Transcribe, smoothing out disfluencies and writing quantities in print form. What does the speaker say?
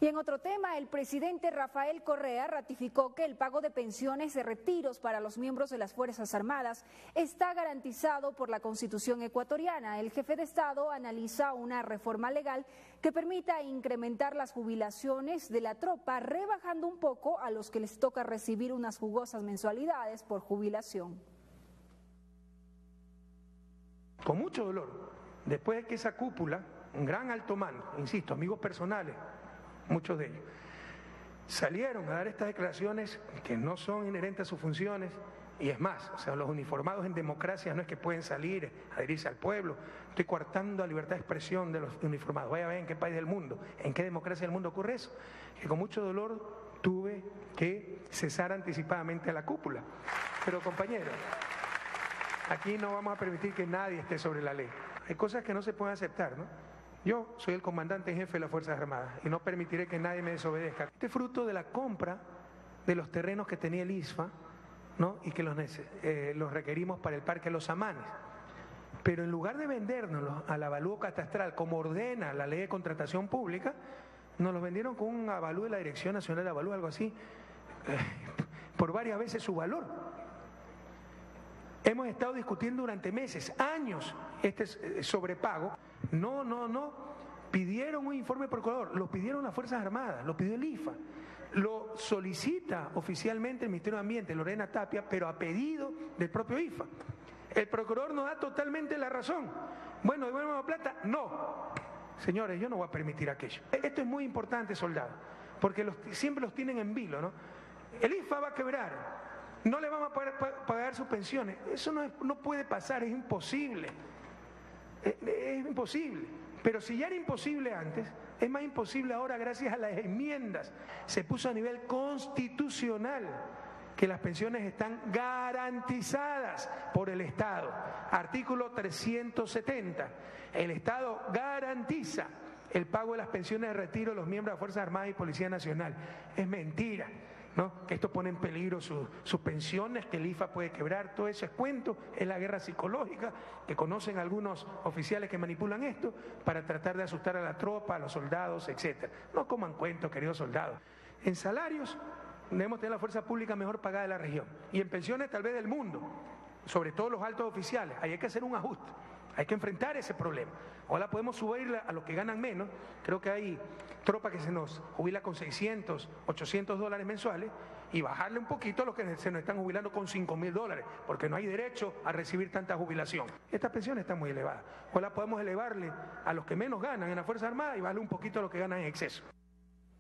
Y en otro tema, el presidente Rafael Correa ratificó que el pago de pensiones de retiros para los miembros de las Fuerzas Armadas está garantizado por la Constitución ecuatoriana. El jefe de Estado analiza una reforma legal que permita incrementar las jubilaciones de la tropa, rebajando un poco a los que les toca recibir unas jugosas mensualidades por jubilación. Con mucho dolor, después de que esa cúpula, un gran alto mando, insisto, amigos personales, muchos de ellos, salieron a dar estas declaraciones que no son inherentes a sus funciones, y es más, o sea, los uniformados en democracia no es que pueden salir a adherirse al pueblo. Estoy coartando la libertad de expresión de los uniformados. Vaya a ver en qué país del mundo, en qué democracia del mundo ocurre eso. Que con mucho dolor tuve que cesar anticipadamente a la cúpula. Pero compañeros, aquí no vamos a permitir que nadie esté sobre la ley. Hay cosas que no se pueden aceptar, ¿no? Yo soy el comandante en jefe de las Fuerzas Armadas y no permitiré que nadie me desobedezca. Este es fruto de la compra de los terrenos que tenía el ISFA, ¿no? Y que los requerimos para el Parque Los Amanes. Pero en lugar de vendérnoslos al avalúo catastral, como ordena la ley de contratación pública, nos los vendieron con un avalúo de la Dirección Nacional de Avalúo, algo así, por varias veces su valor. Hemos estado discutiendo durante meses, años, este sobrepago. No. Pidieron un informe procurador, lo pidieron las Fuerzas Armadas, lo pidió el IFA, lo solicita oficialmente el Ministerio de Ambiente, Lorena Tapia, pero a pedido del propio IFA. El procurador nos da totalmente la razón. Bueno, ¿devuelven la plata? No. Señores, yo no voy a permitir aquello. Esto es muy importante, soldado, porque siempre los tienen en vilo, ¿no? El IFA va a quebrar. No le vamos a poder pagar sus pensiones. Eso no puede pasar, es imposible. Es imposible. Pero si ya era imposible antes, es más imposible ahora gracias a las enmiendas. Se puso a nivel constitucional que las pensiones están garantizadas por el Estado. Artículo 370. El Estado garantiza el pago de las pensiones de retiro de los miembros de las Fuerzas Armadas y Policía Nacional. Es mentira, ¿no? Que esto pone en peligro sus pensiones, que el IFA puede quebrar, todo eso es cuento, es la guerra psicológica que conocen algunos oficiales que manipulan esto para tratar de asustar a la tropa, a los soldados, etcétera. No coman cuentos, queridos soldados. En salarios debemos tener la fuerza pública mejor pagada de la región y en pensiones tal vez del mundo, sobre todo los altos oficiales. Ahí hay que hacer un ajuste. Hay que enfrentar ese problema. Ahora podemos subir a los que ganan menos. Creo que hay tropa que se nos jubila con 600, 800 dólares mensuales y bajarle un poquito a los que se nos están jubilando con 5.000 dólares, porque no hay derecho a recibir tanta jubilación. Estas pensiones están muy elevadas. Ahora podemos elevarle a los que menos ganan en la Fuerza Armada y bajarle un poquito a los que ganan en exceso.